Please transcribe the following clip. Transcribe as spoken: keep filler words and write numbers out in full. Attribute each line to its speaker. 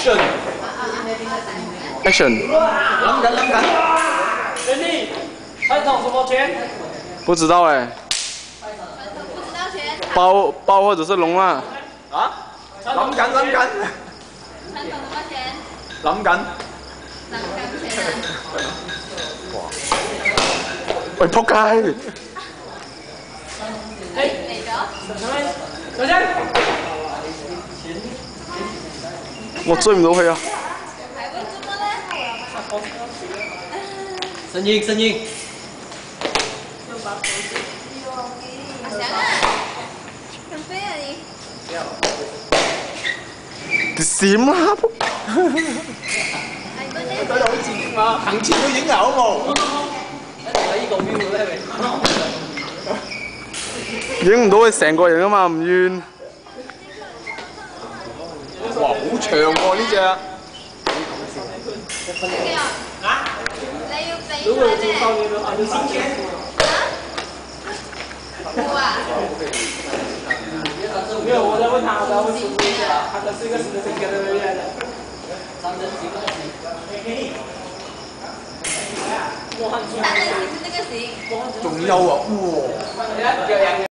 Speaker 1: Action！
Speaker 2: 諗緊諗緊。Jenny，传统什么拳？
Speaker 1: 不知道哎。
Speaker 3: 不知道拳。
Speaker 1: 包包或者是龙啊？
Speaker 2: 啊？諗緊諗緊。
Speaker 3: 传统什么拳？
Speaker 2: 諗緊。
Speaker 3: 南港拳啊。
Speaker 1: 哇！喂，仆街！
Speaker 3: 嚟嚟咗。
Speaker 2: 首先。
Speaker 1: 我追唔到佢啊！
Speaker 3: 係會做乜咧？
Speaker 2: 聲音聲音。
Speaker 3: 阿翔啊，咁飛啊你！
Speaker 1: 你閃啦！
Speaker 3: 係嗰啲。
Speaker 2: 佢好似嘛，行前都影有冇？喺呢個 view 咧，
Speaker 1: 影唔到佢成個人啊嘛，唔遠。
Speaker 2: 哇，好長喎呢只！
Speaker 3: 啊？你要比賽咩？啊？冇啊？
Speaker 4: 没有，我在问他，我在问师傅一下，他的是一个新的性格的人来的。
Speaker 3: 三人行是那個行。
Speaker 2: 仲有啊，哇！